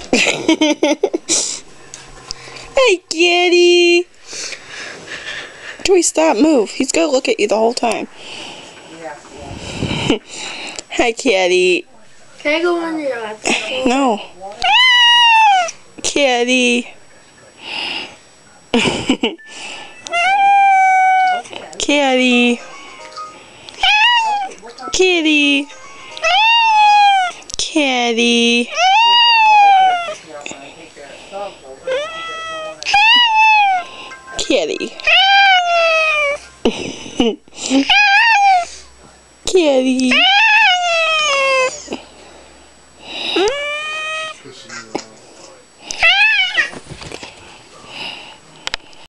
Hey, kitty. Joey, stop, move. He's gonna look at you the whole time. Hi, kitty. Can I go on your lap? No. Kitty. Kitty. Kitty. Kitty. Kitty. Kitty.